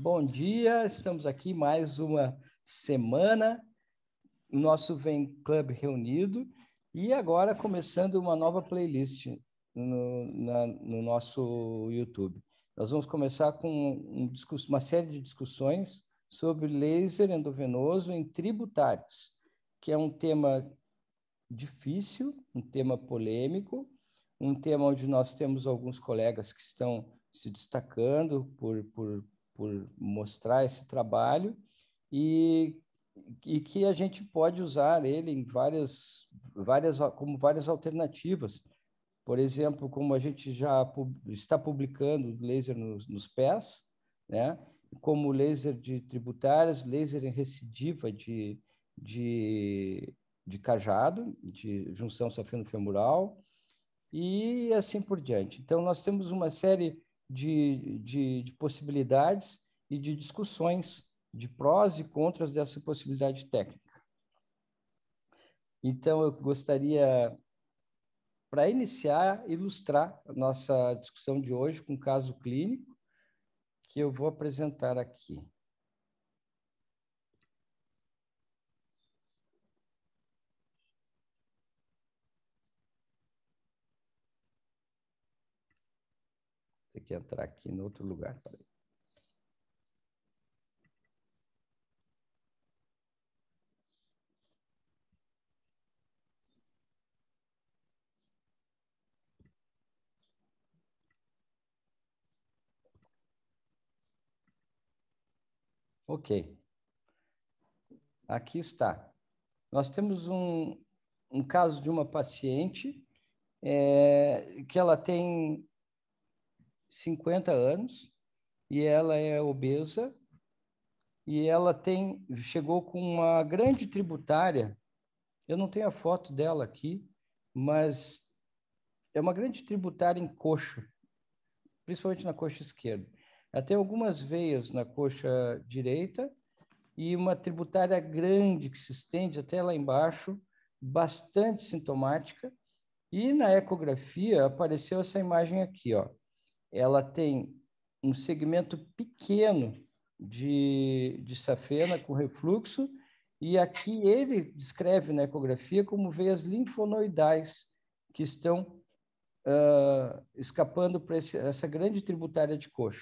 Bom dia, estamos aqui mais uma semana, o nosso Vem Club reunido, e agora começando uma nova playlist no nosso YouTube. Nós vamos começar com uma série de discussões sobre laser endovenoso em tributários, que é um tema difícil, um tema polêmico, um tema onde nós temos alguns colegas que estão se destacando por mostrar esse trabalho e que a gente pode usar ele em como várias alternativas. Por exemplo, como a gente já está publicando laser nos pés, né? Como laser de tributárias, laser em recidiva de cajado, de junção safeno-femoral, e assim por diante. Então, nós temos uma série de possibilidades e de discussões de prós e contras dessa possibilidade técnica. Então, eu gostaria, para iniciar, ilustrar a nossa discussão de hoje com um caso clínico que eu vou apresentar aqui. Tem que entrar aqui em outro lugar. Peraí. Ok. Aqui está. Nós temos um caso de uma paciente que ela tem 50 anos e ela é obesa e ela chegou com uma grande tributária. Eu não tenho a foto dela aqui, mas é uma grande tributária em coxa, principalmente na coxa esquerda. Ela tem algumas veias na coxa direita e uma tributária grande que se estende até lá embaixo, bastante sintomática. E na ecografia apareceu essa imagem aqui, ó. Ela tem um segmento pequeno de safena com refluxo, e aqui ele descreve na ecografia como veias linfonoidais que estão escapando para essa grande tributária de coxa.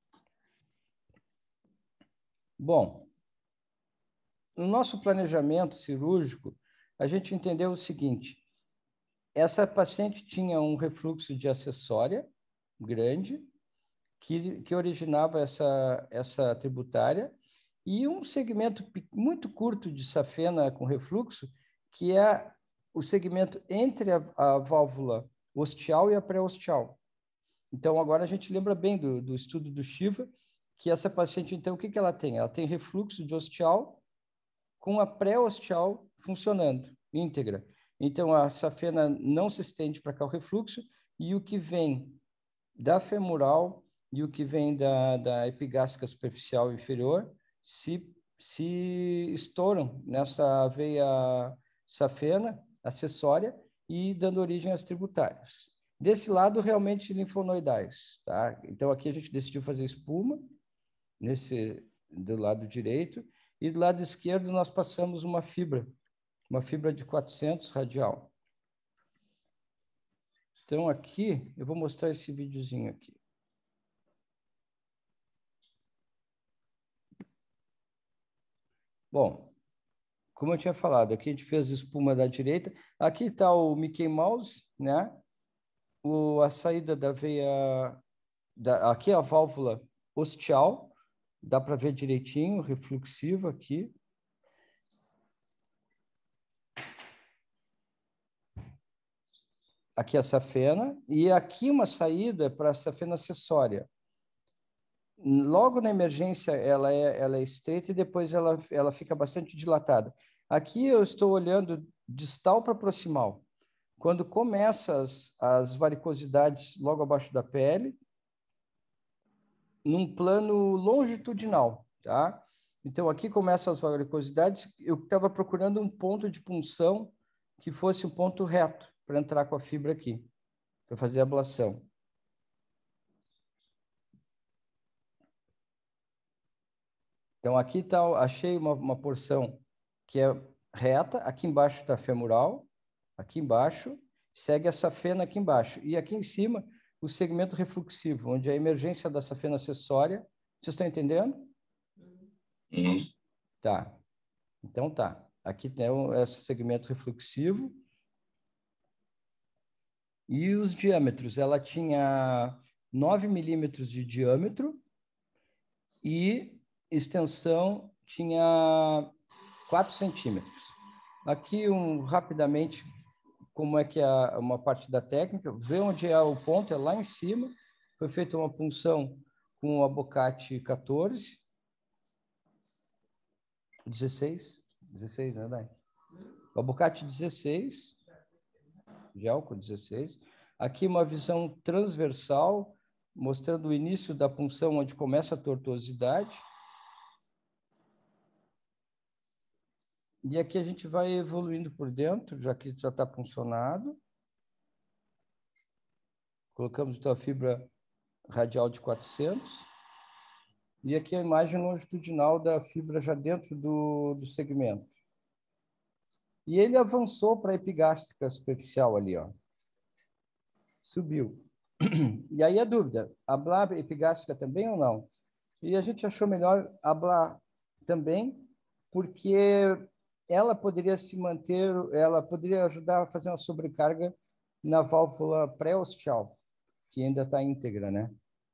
Bom, no nosso planejamento cirúrgico, a gente entendeu o seguinte: essa paciente tinha um refluxo de acessória grande, que originava essa tributária, e um segmento muito curto de safena com refluxo, que é o segmento entre a válvula ostial e a pré-ostial. Então, agora a gente lembra bem do estudo do Shiva, que essa paciente, então, o que ela tem? Ela tem refluxo de ostial com a pré-ostial funcionando, íntegra. Então, a safena não se estende para cá o refluxo, e o que vem da femoral e o que vem da epigástrica superficial inferior se estouram nessa veia safena acessória e dando origem às tributárias. Desse lado, realmente linfonoidais, tá? Então, aqui a gente decidiu fazer espuma, do lado direito, e do lado esquerdo nós passamos uma fibra de 400 radial. Então, aqui, eu vou mostrar esse videozinho aqui. Bom, como eu tinha falado, aqui a gente fez espuma da direita. Aqui está o Mickey Mouse, né? A saída da veia... aqui é a válvula ostial, dá para ver direitinho, refluxiva aqui. Aqui a safena, e aqui uma saída para a safena acessória. Logo na emergência ela é estreita e depois ela fica bastante dilatada. Aqui eu estou olhando distal para proximal. Quando começa as varicosidades logo abaixo da pele, num plano longitudinal, tá? Então aqui começam as varicosidades. Eu estava procurando um ponto de punção que fosse um ponto reto para entrar com a fibra aqui, para fazer a ablação. Então, aqui tá, achei uma porção que é reta, aqui embaixo está femoral, aqui embaixo, segue a safena aqui embaixo. E aqui em cima, o segmento refluxivo, onde a emergência da safena acessória. Vocês estão entendendo? Uhum. Tá. Então, tá. Aqui tem esse segmento refluxivo. E os diâmetros, ela tinha 9 milímetros de diâmetro e extensão tinha 4 centímetros. Aqui, rapidamente, como é que é uma parte da técnica, vê onde é o ponto, é lá em cima. Foi feita uma punção com o abocate 14, 16, né, Dai? O abocate 16, de álcool 16. Aqui uma visão transversal, mostrando o início da punção, onde começa a tortuosidade. E aqui a gente vai evoluindo por dentro, já que já está puncionado. Colocamos então a fibra radial de 400. E aqui a imagem longitudinal da fibra já dentro do segmento. E ele avançou para a epigástrica superficial ali, ó. Subiu. E aí a dúvida, hablar epigástrica também ou não? E a gente achou melhor hablar também, porque ela poderia se manter, ela poderia ajudar a fazer uma sobrecarga na válvula pré-ostial, que ainda está íntegra, né?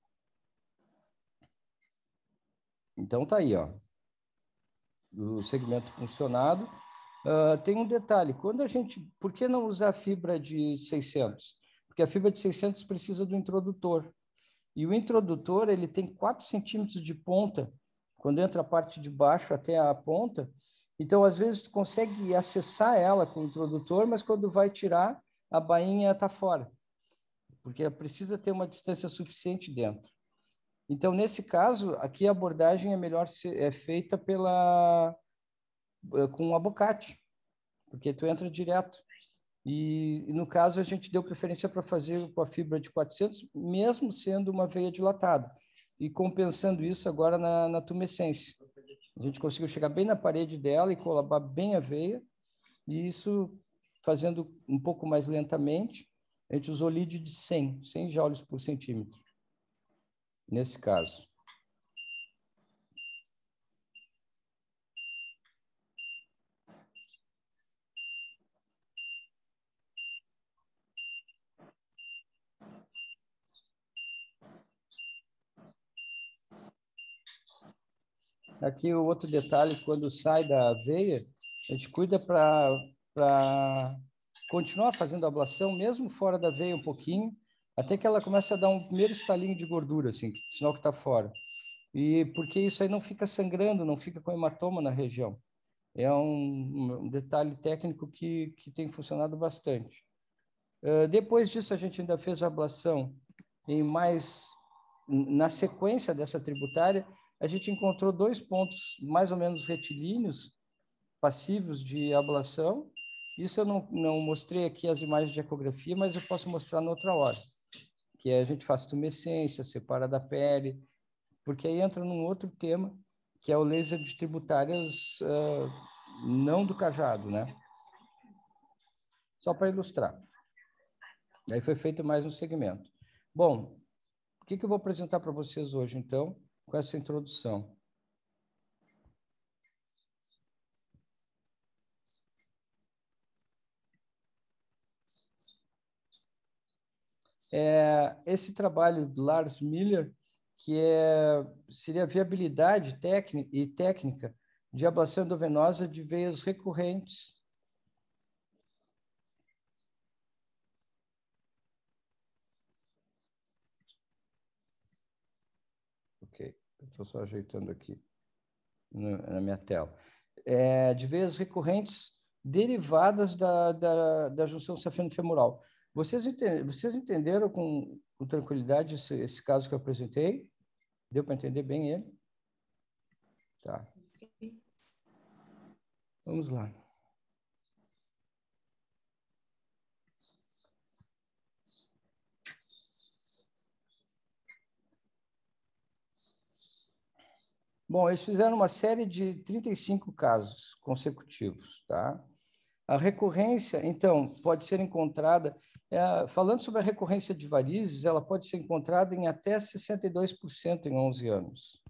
Então tá aí, ó, o segmento funcionado. Tem um detalhe, por que não usar fibra de 600? Porque a fibra de 600 precisa do introdutor. E o introdutor, ele tem 4 centímetros de ponta, quando entra a parte de baixo até a ponta. Então, às vezes, tu consegue acessar ela com o introdutor, mas quando vai tirar, a bainha está fora, porque precisa ter uma distância suficiente dentro. Então, nesse caso, aqui a abordagem é feita com um abocate, porque tu entra direto. E, no caso, a gente deu preferência para fazer com a fibra de 400, mesmo sendo uma veia dilatada. E compensando isso agora na tumescência. A gente conseguiu chegar bem na parede dela e colabar bem a veia. E isso, fazendo um pouco mais lentamente, a gente usou lead de 100 joules por centímetro, nesse caso. Aqui o outro detalhe, quando sai da veia, a gente cuida para continuar fazendo a ablação, mesmo fora da veia um pouquinho, até que ela comece a dar um primeiro estalinho de gordura, assim, sinal que está fora. E porque isso aí não fica sangrando, não fica com hematoma na região. É um detalhe técnico que tem funcionado bastante. Depois disso, a gente ainda fez a ablação na sequência dessa tributária, a gente encontrou 2 pontos mais ou menos retilíneos, passivos de ablação. Isso eu não mostrei aqui as imagens de ecografia, mas eu posso mostrar noutra hora, que a gente faz tumescência, separa da pele, porque aí entra num outro tema, que é o laser de tributárias não do cajado, né? Só para ilustrar. Daí foi feito mais um segmento. Bom, o que eu vou apresentar para vocês hoje, então, com essa introdução? Esse trabalho do Lars Miller, seria a viabilidade técnica de ablação endovenosa de veias recorrentes. Ok, estou só ajeitando aqui na minha tela. De veias recorrentes derivadas da junção safeno-femoral. Vocês entenderam com tranquilidade esse caso que eu apresentei? Deu para entender bem ele? Tá. Sim. Vamos lá. Bom, Bom, eles fizeram uma série de 35 casos consecutivos, tá? A recorrência, então, pode ser encontrada, falando sobre a recorrência de varizes, ela pode ser encontrada em até 62% em 11 anos.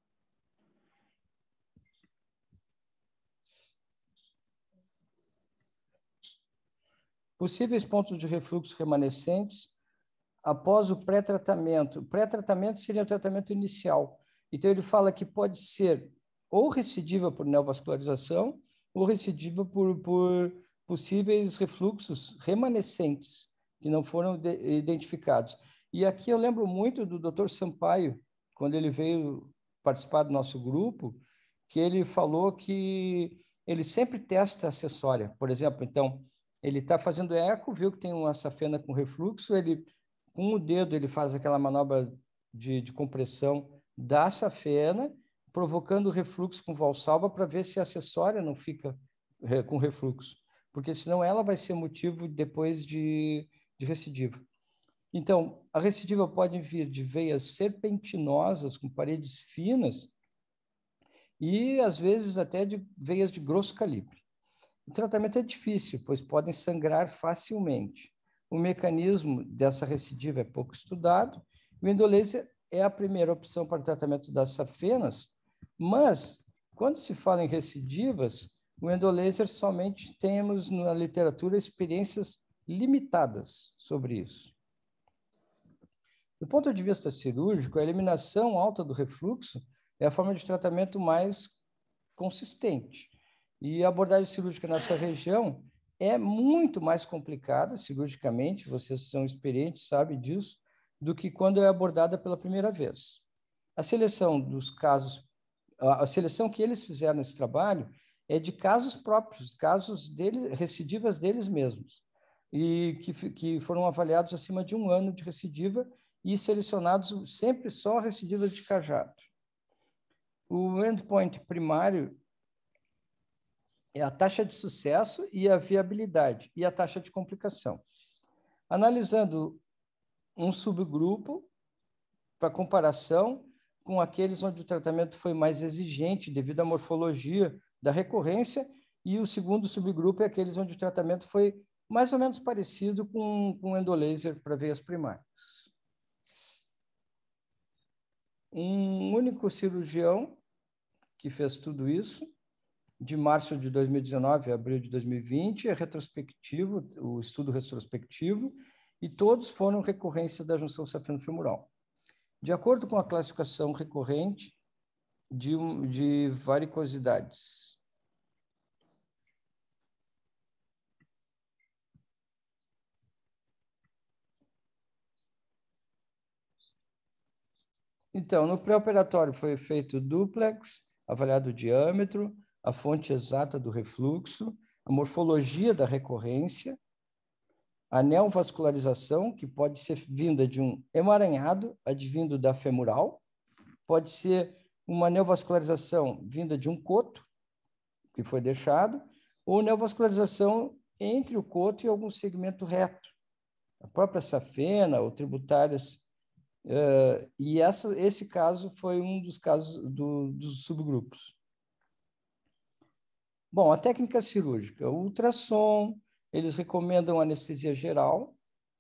Possíveis pontos de refluxo remanescentes após o pré-tratamento. O pré-tratamento seria o tratamento inicial. Então, ele fala que pode ser ou recidiva por neovascularização ou recidiva por possíveis refluxos remanescentes que não foram identificados. E aqui eu lembro muito do Dr. Sampaio, quando ele veio participar do nosso grupo, que ele falou que ele sempre testa acessória. Por exemplo, então, ele está fazendo eco, viu que tem uma safena com refluxo, ele, com o dedo, ele faz aquela manobra de compressão da safena, provocando refluxo com valsalva para ver se a acessória não fica com refluxo, porque senão ela vai ser motivo depois de recidiva. Então, a recidiva pode vir de veias serpentinosas com paredes finas e, às vezes, até de veias de grosso calibre. O tratamento é difícil, pois podem sangrar facilmente. O mecanismo dessa recidiva é pouco estudado. O endolaser é a primeira opção para o tratamento das safenas, mas, quando se fala em recidivas, o endolaser somente temos na literatura experiências limitadas sobre isso. Do ponto de vista cirúrgico, a eliminação alta do refluxo é a forma de tratamento mais consistente. E a abordagem cirúrgica nessa região é muito mais complicada cirurgicamente, vocês são experientes, sabem disso, do que quando é abordada pela primeira vez. A seleção dos casos, a seleção que eles fizeram nesse trabalho é de casos próprios, casos deles, recidivas deles mesmos, e que foram avaliados acima de 1 ano de recidiva e selecionados sempre só recidivas de cajado. O endpoint primário é a taxa de sucesso e a viabilidade, e a taxa de complicação. Analisando um subgrupo para comparação com aqueles onde o tratamento foi mais exigente devido à morfologia da recorrência, e o segundo subgrupo é aqueles onde o tratamento foi mais ou menos parecido com endolaser para veias primárias. Um único cirurgião que fez tudo isso, de março de 2019 a abril de 2020, é retrospectivo, o estudo retrospectivo, e todos foram recorrência da junção safeno-femoral. De acordo com a classificação recorrente de varicosidades. Então, no pré-operatório foi feito duplex, avaliado o diâmetro, a fonte exata do refluxo, a morfologia da recorrência, a neovascularização, que pode ser vinda de um emaranhado advindo da femoral, pode ser uma neovascularização vinda de um coto, que foi deixado, ou neovascularização entre o coto e algum segmento reto, a própria safena ou tributárias. E esse caso foi um dos casos dos subgrupos. Bom, a técnica cirúrgica, o ultrassom, eles recomendam anestesia geral.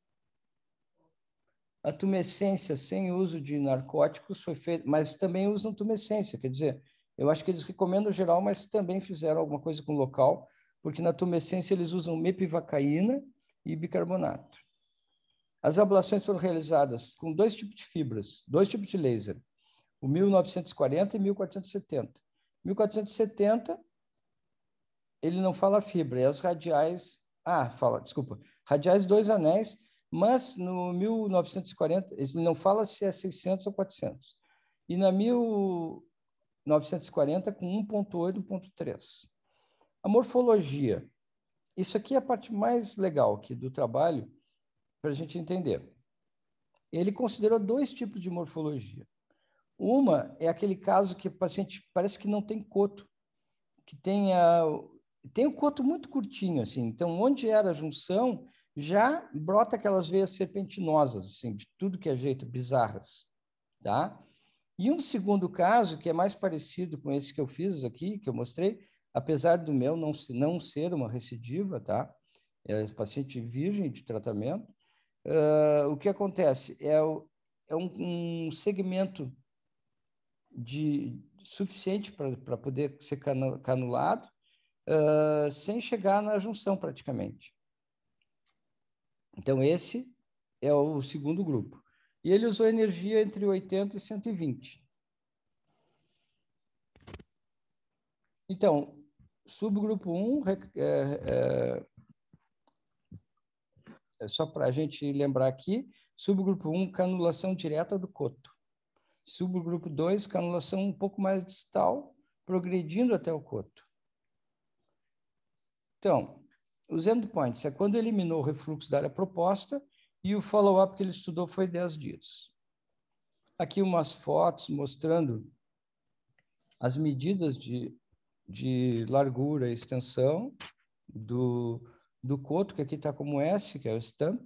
A tumescência sem uso de narcóticos foi feita, mas também usam tumescência, quer dizer, eu acho que eles recomendam geral, mas também fizeram alguma coisa com local, porque na tumescência eles usam mepivacaína e bicarbonato. As ablações foram realizadas com 2 tipos de fibras, 2 tipos de laser, o 1940 e 1470. 1470, ele não fala fibra, é as radiais, radiais 2 anéis, mas no 1940, ele não fala se é 600 ou 400. E na 1940, com 1.8 e 1.3. A morfologia. Isso aqui é a parte mais legal aqui do trabalho, para a gente entender. Ele considerou 2 tipos de morfologia. Uma é aquele caso que o paciente parece que não tem coto, que tem o coto muito curtinho, assim. Então, onde era a junção, já brota aquelas veias serpentinosas, assim, de tudo que é jeito, bizarras, tá? E um segundo caso, que é mais parecido com esse que eu fiz aqui, que eu mostrei, apesar do meu não ser uma recidiva, tá? É paciente virgem de tratamento. O que acontece? É um segmento suficiente para poder ser canulado, sem chegar na junção praticamente. Então, esse é o segundo grupo. E ele usou energia entre 80 e 120. Então, subgrupo 1, só para a gente lembrar aqui, subgrupo 1, canulação direta do coto. Subgrupo 2, canulação um pouco mais distal, progredindo até o coto. Então, os endpoints é quando eliminou o refluxo da área proposta e o follow-up que ele estudou foi 10 dias. Aqui umas fotos mostrando as medidas de largura e extensão do coto, que aqui está como S, que é o stump.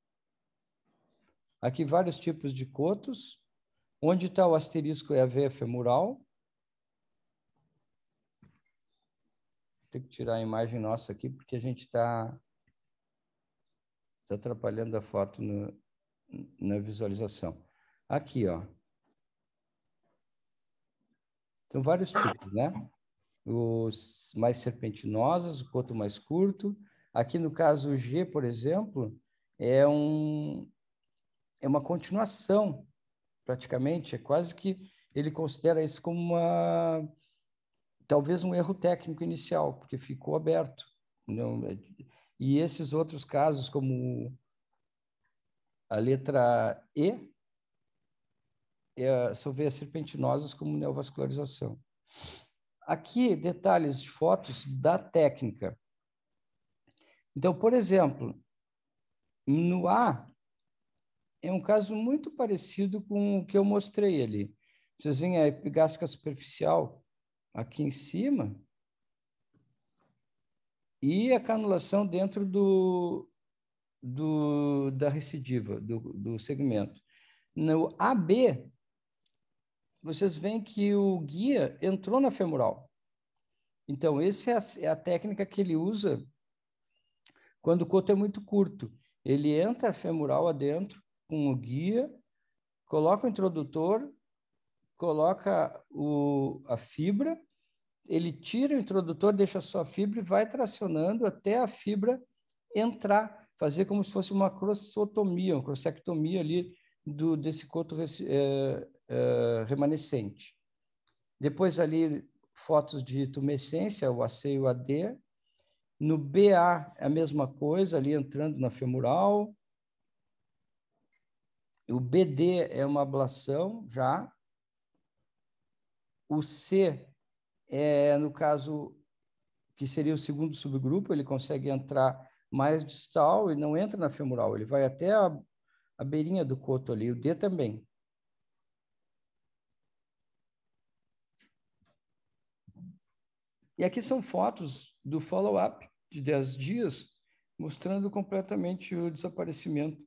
Aqui vários tipos de cotos. Onde está o asterisco é a veia femoral. Tem que tirar a imagem nossa aqui, porque a gente está atrapalhando a foto na visualização. Aqui, ó. São vários tipos, né? Os mais serpentinosos, o coto mais curto. Aqui, no caso, o G, por exemplo, é uma continuação, praticamente. É quase que ele considera isso como talvez um erro técnico inicial, porque ficou aberto. Não, e esses outros casos, como a letra E, são veias serpentinosas como neovascularização. Aqui, detalhes de fotos da técnica. Então, por exemplo, no A, é um caso muito parecido com o que eu mostrei ali. Vocês veem a epigástrica superficial aqui em cima e a canulação dentro da recidiva, do segmento. No AB, vocês veem que o guia entrou na femoral. Então, essa é a técnica que ele usa quando o coto é muito curto. Ele entra a femoral adentro com o guia, coloca o introdutor, coloca a fibra, ele tira o introdutor, deixa só a fibra e vai tracionando até a fibra entrar, fazer como se fosse uma crossotomia, uma crossectomia ali desse coto remanescente. Depois ali fotos de tumescência, o AC e o AD. No BA é a mesma coisa, ali entrando na femoral. O BD é uma ablação já. O C é, no caso, que seria o segundo subgrupo, ele consegue entrar mais distal e não entra na femoral, ele vai até a beirinha do coto ali, o D também. E aqui são fotos do follow-up de 10 dias, mostrando completamente o desaparecimento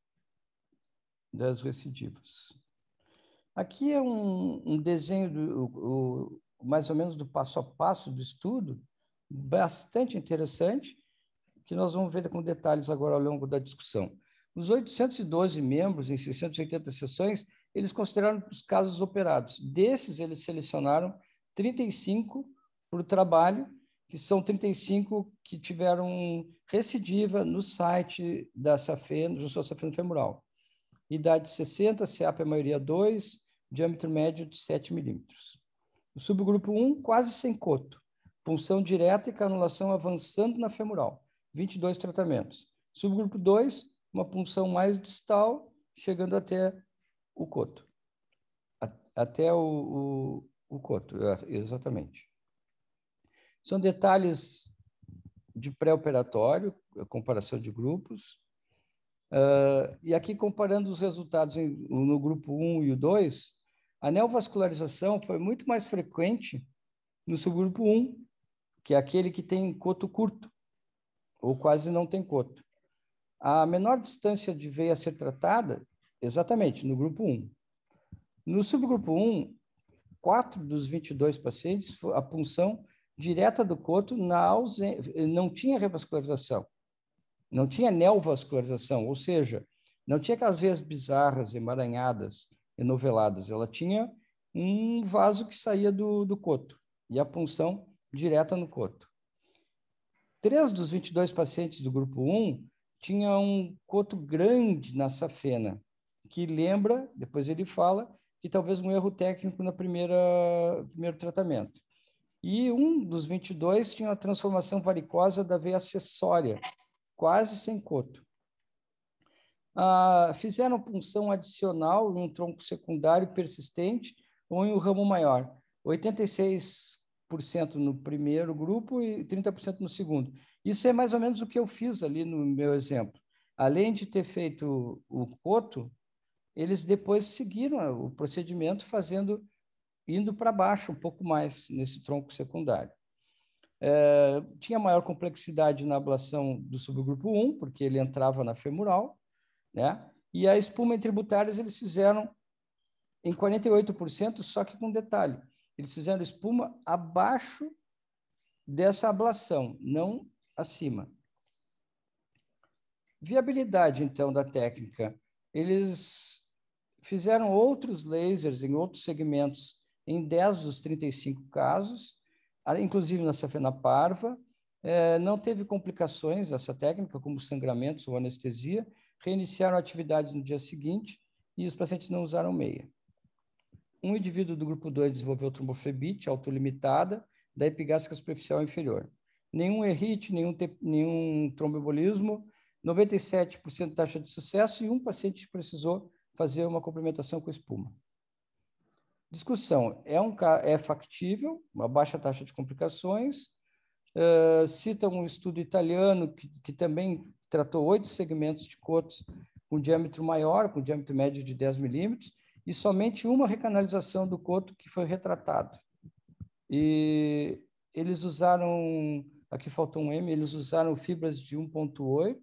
das recidivas. Aqui é um desenho mais ou menos do passo a passo do estudo, bastante interessante, que nós vamos ver com detalhes agora ao longo da discussão. Os 812 membros em 680 sessões, eles consideraram os casos operados. Desses, eles selecionaram 35 para o trabalho, que são 35 que tiveram recidiva no site da SAFE, junção safeno-femoral. Idade 60, CEAP a maioria 2, diâmetro médio de 7 milímetros. O subgrupo 1, quase sem coto. Punção direta e canulação avançando na femoral. 22 tratamentos. Subgrupo 2, uma punção mais distal, chegando até o coto. Até o coto, exatamente. São detalhes de pré-operatório, comparação de grupos. E aqui, comparando os resultados no grupo 1 e o 2, a neovascularização foi muito mais frequente no subgrupo 1, que é aquele que tem coto curto, ou quase não tem coto. A menor distância de veia a ser tratada, exatamente, no grupo 1. No subgrupo 1, 4 dos 22 pacientes, a punção direta do coto não tinha revascularização, não tinha neovascularização, ou seja, não tinha aquelas veias bizarras, emaranhadas, enoveladas, ela tinha um vaso que saía do coto e a punção direta no coto. 3 dos 22 pacientes do grupo 1 tinha um coto grande na safena, que lembra, depois ele fala, que talvez um erro técnico no primeiro tratamento. E um dos 22 tinha uma transformação varicosa da veia acessória, quase sem coto. Fizeram punção adicional em um tronco secundário persistente ou em um ramo maior. 86% no primeiro grupo e 30% no segundo. Isso é mais ou menos o que eu fiz ali no meu exemplo. Além de ter feito o coto, eles depois seguiram o procedimento indo para baixo um pouco mais nesse tronco secundário. Tinha maior complexidade na ablação do subgrupo 1, porque ele entrava na femoral, né? E a espuma em tributárias eles fizeram em 48%, só que com detalhe. Eles fizeram espuma abaixo dessa ablação, não acima. Viabilidade, então, da técnica. Eles fizeram outros lasers em outros segmentos em 10 dos 35 casos, inclusive na safena parva. Não teve complicações essa técnica, como sangramentos ou anestesia. Reiniciaram a atividade no dia seguinte e os pacientes não usaram meia. Um indivíduo do grupo 2 desenvolveu tromboflebite autolimitada da epigástrica superficial inferior. Nenhum errite, nenhum tromboembolismo, 97% de taxa de sucesso e um paciente precisou fazer uma complementação com espuma. Discussão. É factível, uma baixa taxa de complicações. Cita um estudo italiano que também tratou 8 segmentos de cotos com diâmetro maior, com diâmetro médio de 10 milímetros, e somente uma recanalização do coto que foi retratado. E eles usaram, aqui faltou um M, eles usaram fibras de 1,8,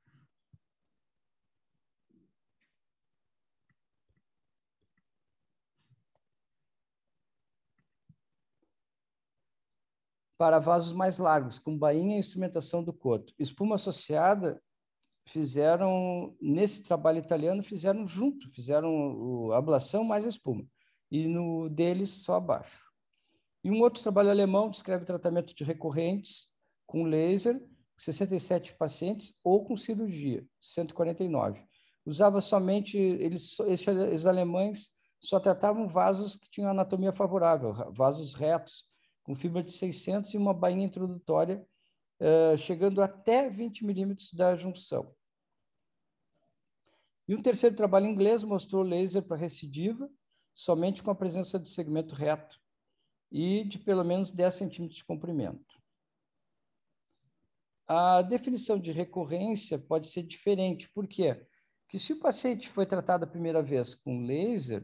para vasos mais largos, com bainha e instrumentação do coto. Espuma associada fizeram, nesse trabalho italiano, fizeram a ablação mais a espuma. E no deles, só abaixo. E um outro trabalho alemão descreve tratamento de recorrentes com laser, 67 pacientes, ou com cirurgia, 149. Usava somente, esses alemães só tratavam vasos que tinham anatomia favorável, vasos retos, com fibra de 600 e uma bainha introdutória, chegando até 20 milímetros da junção. E um terceiro trabalho inglês mostrou laser para recidiva, somente com a presença de segmento reto e de pelo menos 10 centímetros de comprimento. A definição de recorrência pode ser diferente. Por quê? Porque se o paciente foi tratado a primeira vez com laser,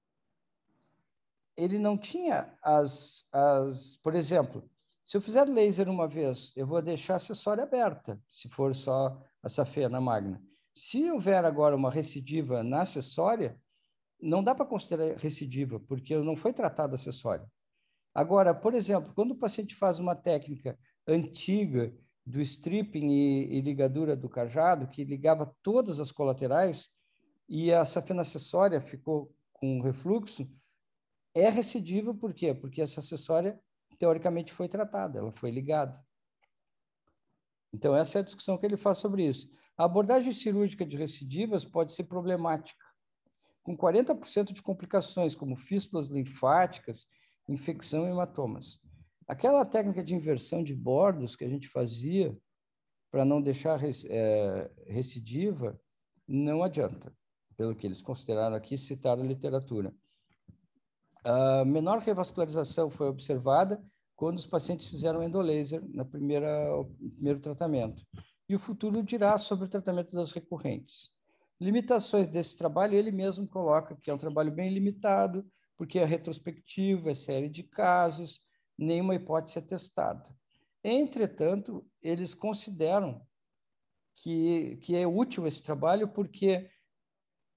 ele não tinha por exemplo, se eu fizer laser uma vez, eu vou deixar a acessória aberta, se for só a safena magna. Se houver agora uma recidiva na acessória, não dá para considerar recidiva, porque não foi tratado a acessória. Agora, por exemplo, quando o paciente faz uma técnica antiga do stripping e ligadura do cajado, que ligava todas as colaterais, e a safena acessória ficou com refluxo, é recidiva por quê? Porque essa acessória, teoricamente, foi tratada, ela foi ligada. Então, essa é a discussão que ele faz sobre isso. A abordagem cirúrgica de recidivas pode ser problemática, com 40% de complicações, como fístulas linfáticas, infecção e hematomas. Aquela técnica de inversão de bordos que a gente fazia para não deixar recidiva, não adianta, pelo que eles consideraram aqui, citaram a literatura. A menor revascularização foi observada quando os pacientes fizeram endolaser no primeiro tratamento. E o futuro dirá sobre o tratamento das recorrentes. Limitações desse trabalho, ele mesmo coloca que é um trabalho bem limitado, porque é retrospectivo, é série de casos, nenhuma hipótese é testada. Entretanto, eles consideram que é útil esse trabalho porque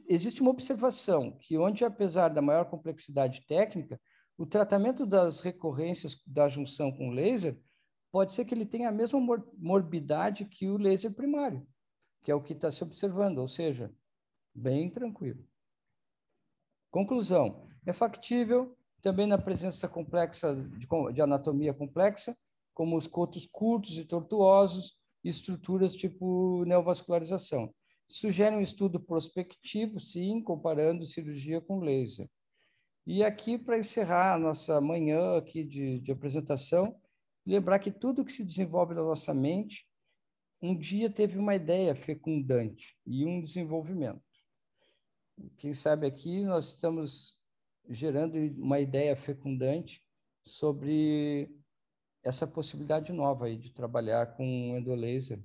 existe uma observação que onde, apesar da maior complexidade técnica, o tratamento das recorrências da junção com laser pode ser que ele tenha a mesma morbidade que o laser primário, que é o que está se observando, ou seja, bem tranquilo. Conclusão, é factível também na presença complexa de anatomia complexa, como os cotos curtos e tortuosos e estruturas tipo neovascularização. Sugere um estudo prospectivo, sim, comparando cirurgia com laser. E aqui, para encerrar a nossa manhã aqui de apresentação, lembrar que tudo que se desenvolve na nossa mente, um dia teve uma ideia fecundante e um desenvolvimento. Quem sabe aqui nós estamos gerando uma ideia fecundante sobre essa possibilidade nova aí de trabalhar com endolaser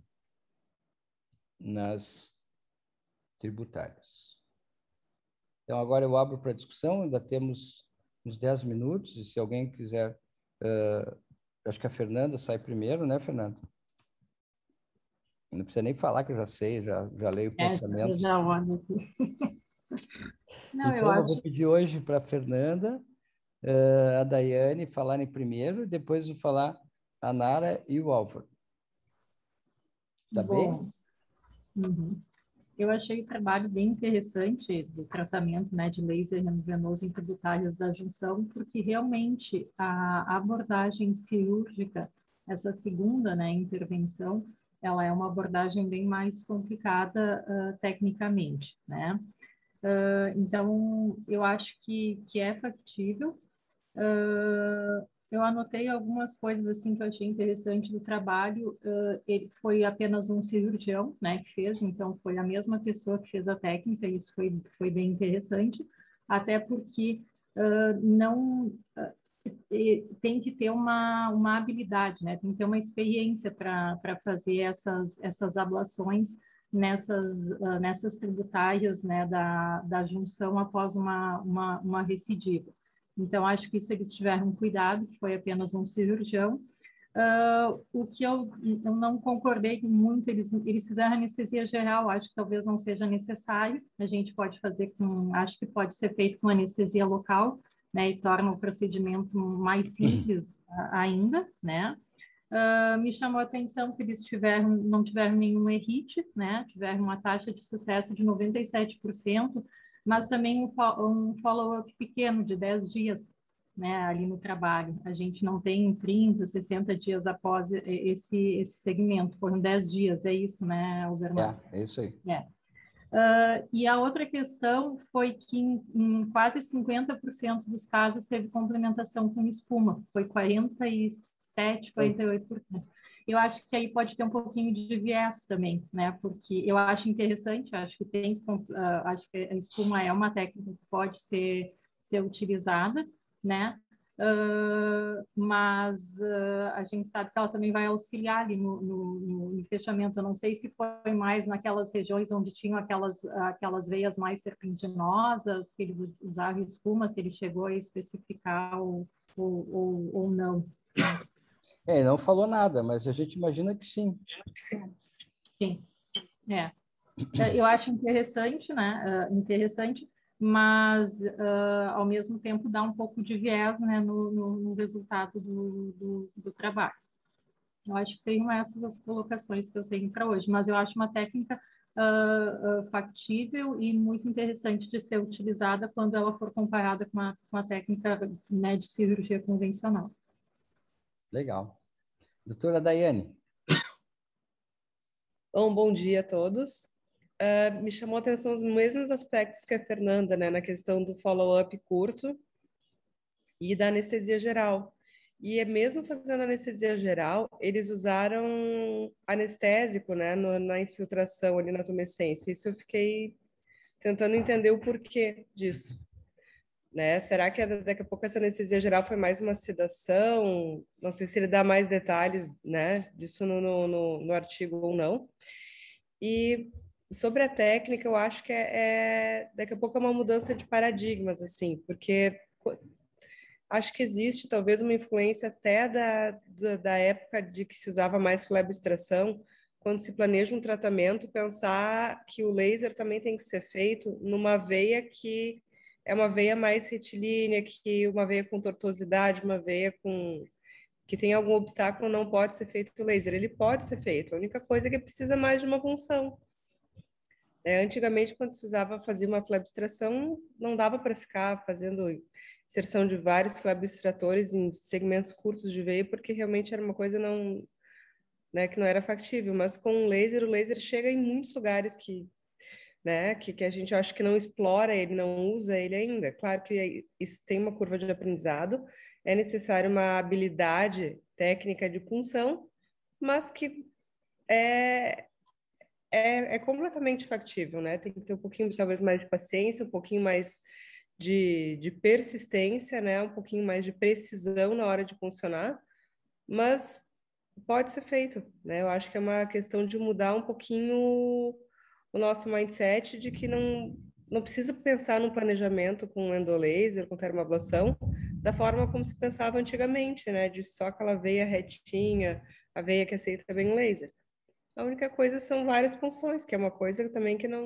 nas tributárias. Então, agora eu abro para discussão, ainda temos uns 10 minutos, e se alguém quiser... acho que a Fernanda sai primeiro, né, Fernanda? Não precisa nem falar que eu já sei, já leio pensamentos. Já olho aqui. Não, Então, eu vou pedir hoje para a Fernanda, a Daiane falarem primeiro, depois eu vou falar a Nara e o Álvaro. Tá bem? Uhum. Eu achei o trabalho bem interessante do tratamento, né, de laser venoso em tributárias da junção, porque realmente a abordagem cirúrgica, essa segunda, né, intervenção, ela é uma abordagem bem mais complicada tecnicamente, né? Então, eu acho que é factível. Eu anotei algumas coisas assim que eu achei interessante do trabalho. Ele foi apenas um cirurgião, né, que fez, então foi a mesma pessoa que fez a técnica, e isso foi bem interessante, até porque não tem que ter uma habilidade, né, tem que ter uma experiência para fazer essas ablações nessas tributárias, né, da junção após uma recidiva. Então, acho que isso eles tiveram cuidado, que foi apenas um cirurgião. O que eu não concordei muito, eles fizeram anestesia geral, acho que talvez não seja necessário, a gente pode fazer acho que pode ser feito com anestesia local, né, e torna o procedimento mais simples ainda, né. Me chamou a atenção que eles não tiveram nenhum errite, né, tiveram uma taxa de sucesso de 97%, mas também um follow-up pequeno de 10 dias, né, ali no trabalho. A gente não tem 30, 60 dias após esse segmento, foram 10 dias, é isso, né, Albermaz? É isso aí. E a outra questão foi que em quase 50% dos casos teve complementação com espuma, foi 47, 48%. Eu acho que aí pode ter um pouquinho de viés também, né? Porque eu acho interessante, acho que acho que a espuma é uma técnica que pode ser utilizada, né? Mas a gente sabe que ela também vai auxiliar ali no fechamento. Eu não sei se foi mais naquelas regiões onde tinham aquelas veias mais serpentinosas, que eles usavam espuma, se ele chegou a especificar ou não. Não falou nada, mas a gente imagina que sim. Sim, eu acho interessante, né? Interessante, mas ao mesmo tempo dá um pouco de viés, né, no resultado do trabalho. Eu acho que seriam essas as colocações que eu tenho para hoje, mas eu acho uma técnica factível e muito interessante de ser utilizada quando ela for comparada com a técnica, né, de cirurgia convencional. Legal. Doutora Daiane. Bom dia a todos. Me chamou a atenção os mesmos aspectos que a Fernanda, né, na questão do follow-up curto e da anestesia geral. E mesmo fazendo anestesia geral, eles usaram anestésico, né, na infiltração ali na tumescência. Isso eu fiquei tentando entender o porquê disso. Né? Será que daqui a pouco essa anestesia geral foi mais uma sedação? Não sei se ele dá mais detalhes, né, disso no artigo ou não. E sobre a técnica, eu acho que daqui a pouco é uma mudança de paradigmas, assim, porque acho que existe talvez uma influência até da época de que se usava mais fleboextração, quando se planeja um tratamento, pensar que o laser também tem que ser feito numa veia que é uma veia mais retilínea, que uma veia com tortuosidade, uma veia que tem algum obstáculo, não pode ser feito o laser. Ele pode ser feito, a única coisa é que precisa mais de uma punção. Antigamente, quando se usava fazer uma fleboextração, não dava para ficar fazendo inserção de vários fleboextratores em segmentos curtos de veia, porque realmente era uma coisa não, né, que não era factível. Mas com o laser chega em muitos lugares que a gente acha que não explora ele, não usa ele ainda. Claro que isso tem uma curva de aprendizado, é necessário uma habilidade técnica de punção, mas que é completamente factível, né? Tem que ter um pouquinho, talvez, mais de paciência, um pouquinho mais de persistência, né? Um pouquinho mais de precisão na hora de funcionar, mas pode ser feito, né? Eu acho que é uma questão de mudar um pouquinho o nosso mindset de que não precisa pensar no planejamento com endolaser, com termoablação, da forma como se pensava antigamente, né? De só aquela veia retinha, a veia que aceita bem o laser. A única coisa são várias funções, que é uma coisa também que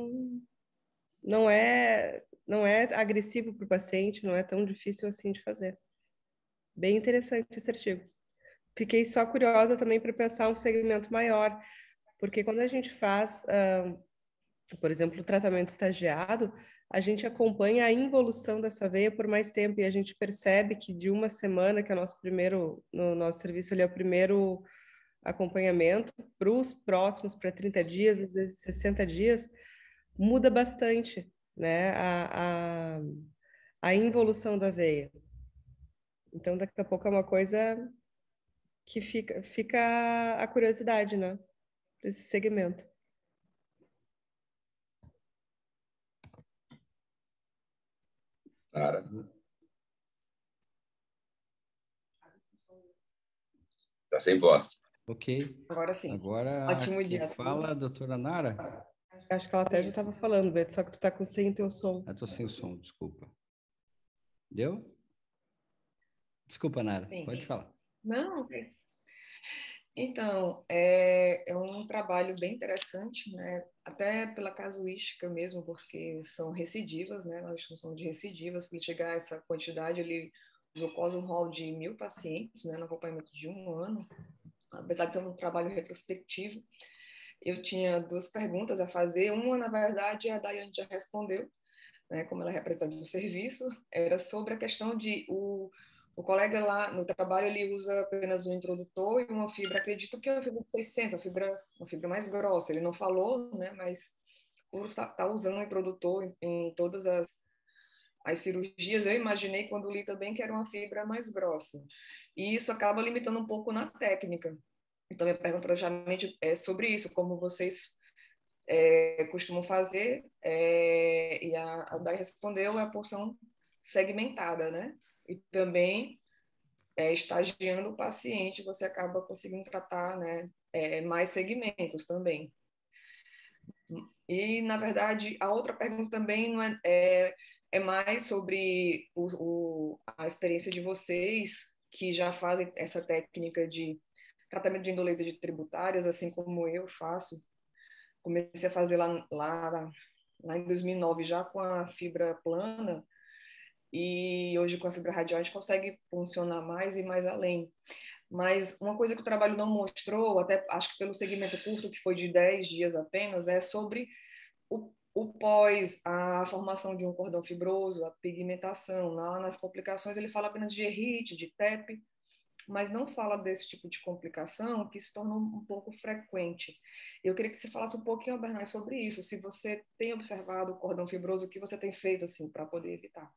não é agressivo para o paciente, não é tão difícil assim de fazer. Bem interessante esse artigo. Fiquei só curiosa também para pensar um segmento maior, porque quando a gente faz, por exemplo, o tratamento estagiado, a gente acompanha a involução dessa veia por mais tempo e a gente percebe que de uma semana, que é no nosso serviço, ele é o primeiro acompanhamento, para os próximos, para 30 dias, às vezes 60 dias, muda bastante, né, a involução da veia. Então, daqui a pouco é uma coisa que fica a curiosidade, né, desse segmento. Nara. Tá sem voz. Ok. Agora sim. Agora, Ótimo quem dia. fala, doutora Nara? Acho que ela até já estava falando, Beto, só que tu tá sem teu som. Eu estou sem o som, desculpa. Deu? Desculpa, Nara, Sim, pode sim. falar. Não, então, é um trabalho bem interessante, né? Até pela casuística mesmo, porque são recidivas, né? Nós chamamos de recidivas, para chegar a essa quantidade, ele usou quase um rol de 1.000 pacientes, né? No acompanhamento de 1 ano, apesar de ser um trabalho retrospectivo. Eu tinha 2 perguntas a fazer, uma, na verdade, a Daiane já respondeu, né, como ela é representante do serviço, era sobre a questão de o colega lá no trabalho, ele usa apenas um introdutor e uma fibra, acredito que é uma fibra de 600, uma fibra mais grossa, ele não falou, né, mas por estar usando um introdutor em todas as cirurgias, eu imaginei quando li também que era uma fibra mais grossa. E isso acaba limitando um pouco na técnica. Então, minha pergunta justamente é sobre isso, como vocês costumam fazer, e a Dai respondeu, é a porção segmentada, né? E também, estagiando o paciente, você acaba conseguindo tratar, né, mais segmentos também. E, na verdade, a outra pergunta também não é mais sobre a experiência de vocês, que já fazem essa técnica de tratamento de endolese de tributárias, assim como eu faço. Comecei a fazer lá em 2009, já com a fibra plana, e hoje com a fibra radial a gente consegue funcionar mais e mais além. Mas uma coisa que o trabalho não mostrou, até acho que pelo segmento curto, que foi de 10 dias apenas, é sobre o pós, a formação de um cordão fibroso, a pigmentação. Lá nas complicações ele fala apenas de errite, de TEP, mas não fala desse tipo de complicação que se tornou um pouco frequente. Eu queria que você falasse um pouquinho, Bernard, sobre isso, se você tem observado o cordão fibroso, o que você tem feito assim para poder evitar.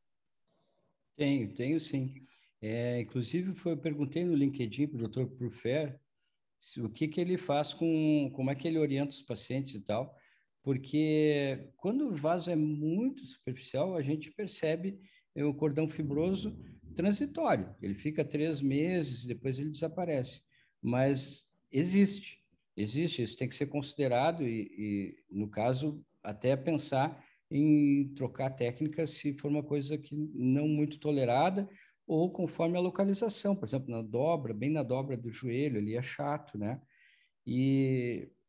Tenho sim. Inclusive, eu perguntei no LinkedIn para o Dr. Prufer o que ele faz como é que ele orienta os pacientes e tal, porque quando o vaso é muito superficial, a gente percebe o cordão fibroso transitório. Ele fica 3 meses, depois ele desaparece. Mas existe, isso tem que ser considerado e no caso, até pensar em trocar a técnica se for uma coisa que não muito tolerada ou conforme a localização, por exemplo, bem na dobra do joelho, ali é chato, né? E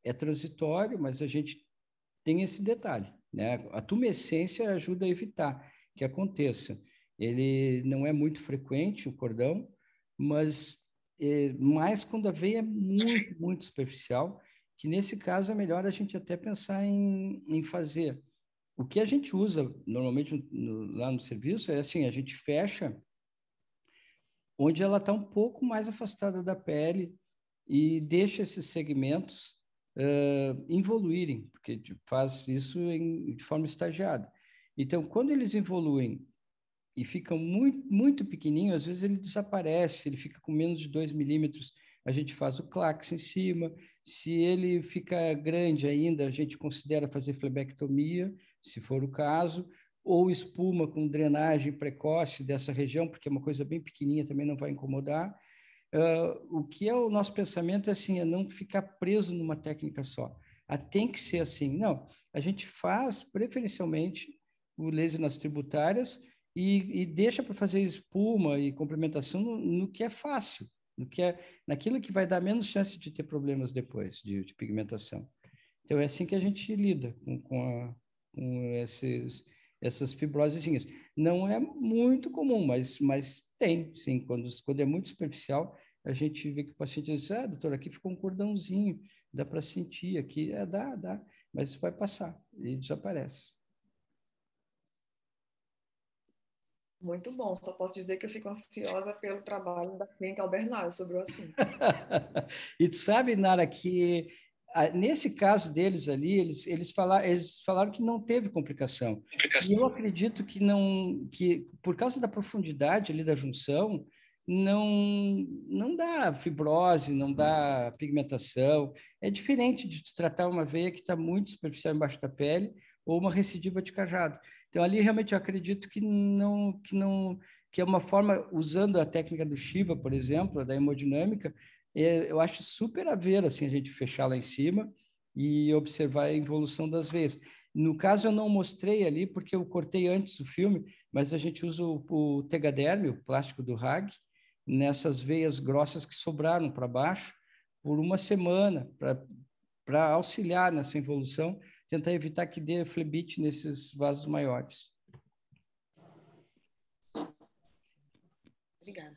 é transitório, mas a gente tem esse detalhe, né? A tumescência ajuda a evitar que aconteça. Ele não é muito frequente, o cordão, mas mais quando a veia é muito, muito superficial, que nesse caso é melhor a gente até pensar em fazer. O que a gente usa normalmente lá no serviço é assim, a gente fecha onde ela está um pouco mais afastada da pele e deixa esses segmentos evoluírem, porque faz isso de forma estagiada. Então, quando eles evoluem e ficam muito, muito pequenininho, às vezes ele desaparece, ele fica com menos de 2 milímetros, a gente faz o clax em cima. Se ele fica grande ainda, a gente considera fazer flebectomia, se for o caso, ou espuma com drenagem precoce dessa região, porque é uma coisa bem pequenininha, também não vai incomodar. O que é o nosso pensamento é assim, é não ficar preso numa técnica só. Tem que ser assim. Não, a gente faz preferencialmente o laser nas tributárias e deixa para fazer espuma e complementação no que é fácil, naquilo que vai dar menos chance de ter problemas depois de pigmentação. Então é assim que a gente lida com essas fibrosezinhas. Não é muito comum, mas tem, sim. Quando é muito superficial, a gente vê que o paciente diz, doutor, aqui ficou um cordãozinho, dá para sentir aqui. Dá, mas isso vai passar e desaparece. Muito bom, só posso dizer que eu fico ansiosa pelo trabalho da clínica Albernaz sobre o assunto. E tu sabe, Nara, que nesse caso deles ali, eles falaram que não teve complicação. E eu acredito que por causa da profundidade ali da junção, não dá fibrose, não dá pigmentação. É diferente de tu tratar uma veia que está muito superficial embaixo da pele ou uma recidiva de cajado. Então, ali realmente eu acredito que é uma forma, usando a técnica do Shiva, por exemplo, da hemodinâmica, eu acho super a ver assim, a gente fechar lá em cima e observar a evolução das veias. No caso, eu não mostrei ali, porque eu cortei antes o filme, mas a gente usa o Tegaderm, o plástico do Haag, nessas veias grossas que sobraram para baixo, por uma semana, para auxiliar nessa evolução, tentar evitar que dê flebite nesses vasos maiores. Obrigada.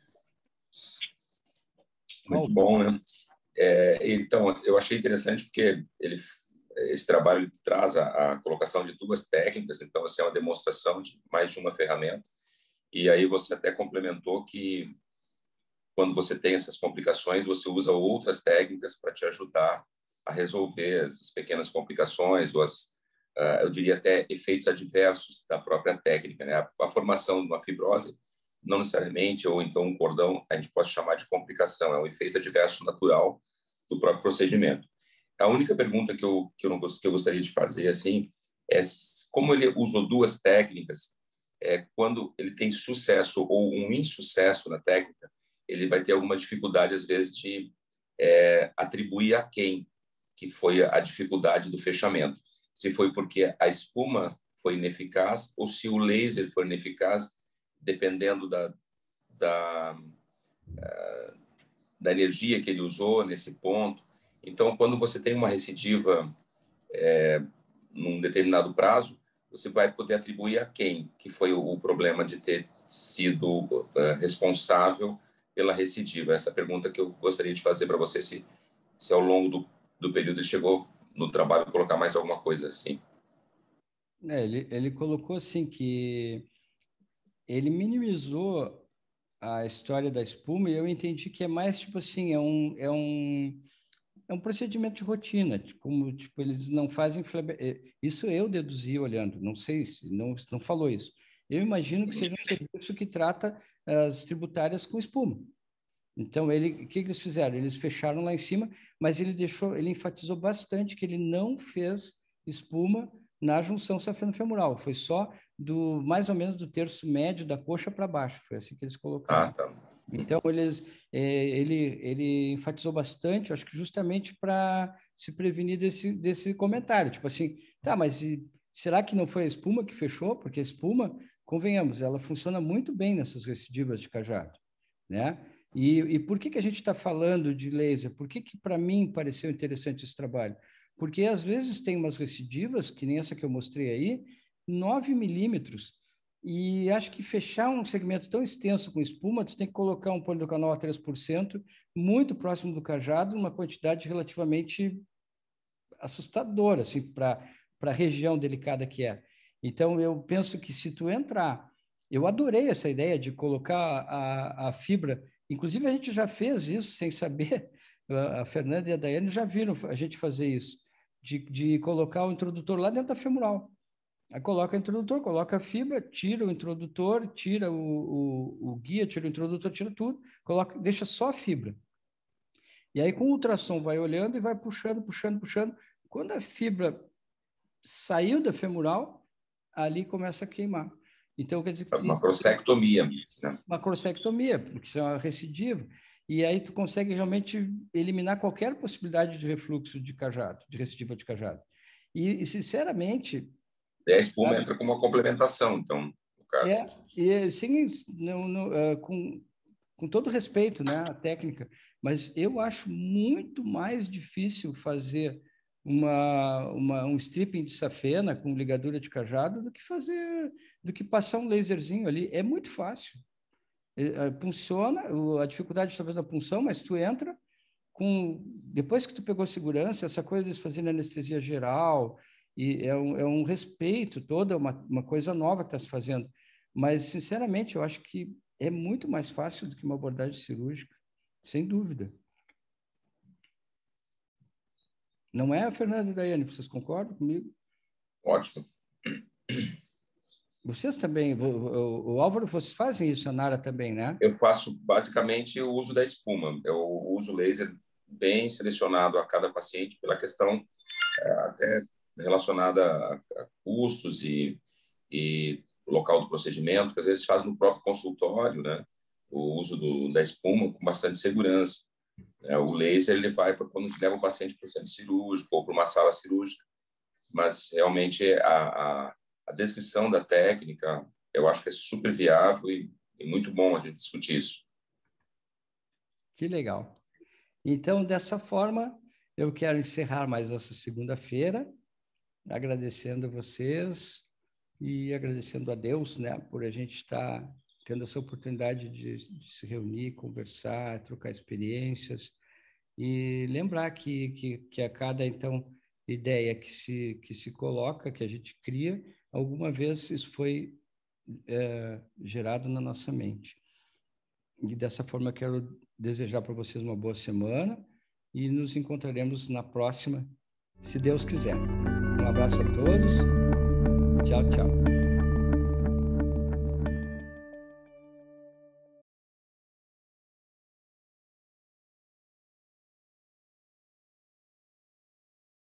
Muito bom, né? Então, eu achei interessante porque esse trabalho traz a colocação de duas técnicas, então, assim, é uma demonstração de mais de uma ferramenta. E aí você até complementou que quando você tem essas complicações, você usa outras técnicas para te ajudar a resolver as pequenas complicações, ou eu diria até efeitos adversos da própria técnica, né? A formação de uma fibrose, não necessariamente, ou então um cordão, a gente pode chamar de complicação, é um efeito adverso natural do próprio procedimento. A única pergunta que eu gostaria de fazer assim é como ele usou duas técnicas, quando ele tem sucesso ou um insucesso na técnica, ele vai ter alguma dificuldade às vezes de atribuir a quem que foi a dificuldade do fechamento, se foi porque a espuma foi ineficaz ou se o laser foi ineficaz, dependendo da energia que ele usou nesse ponto. Então, quando você tem uma recidiva num determinado prazo, você vai poder atribuir a quem que foi o problema de ter sido responsável pela recidiva. Essa pergunta que eu gostaria de fazer para você, se ao longo do período ele chegou no trabalho colocar mais alguma coisa assim. Ele colocou assim que ele minimizou a história da espuma e eu entendi que é mais tipo assim, é um procedimento de rotina, como tipo, eles não fazem isso eu deduzi olhando, não sei se não falou isso. Eu imagino que seja um serviço que trata as tributárias com espuma. Então, o que eles fizeram? Eles fecharam lá em cima, mas ele enfatizou bastante que ele não fez espuma na junção safeno-femoral. Foi só mais ou menos do terço médio da coxa para baixo. Foi assim que eles colocaram. Tá. Então, ele enfatizou bastante, acho que justamente para se prevenir desse comentário. Tipo assim, tá, mas será que não foi a espuma que fechou? Porque a espuma, convenhamos, ela funciona muito bem nessas recidivas de cajado, né? E por que a gente está falando de laser? Por que para mim pareceu interessante esse trabalho? Porque às vezes tem umas recidivas, que nem essa que eu mostrei aí, 9 milímetros, e acho que fechar um segmento tão extenso com espuma, tu tem que colocar um polidocanol a 3%, muito próximo do cajado, uma quantidade relativamente assustadora, assim, para a região delicada que é. Então, eu penso que se tu entrar... Eu adorei essa ideia de colocar a fibra. Inclusive, a gente já fez isso sem saber. A Fernanda e a Daiane já viram a gente fazer isso, de colocar o introdutor lá dentro da femoral. Aí coloca o introdutor, coloca a fibra, tira o introdutor, tira o guia, tira o introdutor, tira tudo, coloca, deixa só a fibra. E aí, com o ultrassom, vai olhando e vai puxando, puxando, puxando. Quando a fibra saiu da femoral, ali começa a queimar. Então, quer dizer que... Uma crossectomia. Né? Uma crossectomia, porque isso é uma recidiva. E aí tu consegue realmente eliminar qualquer possibilidade de refluxo de cajado, de recidiva de cajado. E sinceramente... E a espuma entra como uma complementação, então, no caso. Sim, com todo respeito, né, a técnica, mas eu acho muito mais difícil fazer um stripping de safena com ligadura de cajado do que passar um laserzinho ali. É muito fácil. Funciona, a dificuldade talvez na punção, mas tu entra depois que tu pegou segurança, essa coisa de fazer anestesia geral, e é um respeito, toda uma coisa nova que está se fazendo. Mas, sinceramente, eu acho que é muito mais fácil do que uma abordagem cirúrgica, sem dúvida. Não é, Fernanda e Daiane? Vocês concordam comigo? Ótimo. Vocês também, o Álvaro, vocês fazem isso, a Nara também, né? Eu faço, basicamente, o uso da espuma. Eu uso laser bem selecionado a cada paciente pela questão até relacionada a custos e local do procedimento, que às vezes faz no próprio consultório, né? O uso da espuma com bastante segurança. O laser ele vai para quando leva o paciente para o centro cirúrgico ou para uma sala cirúrgica, mas realmente a descrição da técnica eu acho que é super viável e muito bom a gente discutir isso. Que legal. Então, dessa forma, eu quero encerrar mais essa segunda-feira, agradecendo a vocês e agradecendo a Deus, né, por a gente estar tendo essa oportunidade de se reunir, conversar, trocar experiências e lembrar que a cada, então, ideia que se coloca, que a gente cria, alguma vez isso foi gerado na nossa mente. E dessa forma eu quero desejar para vocês uma boa semana e nos encontraremos na próxima, se Deus quiser. Um abraço a todos. Tchau, tchau.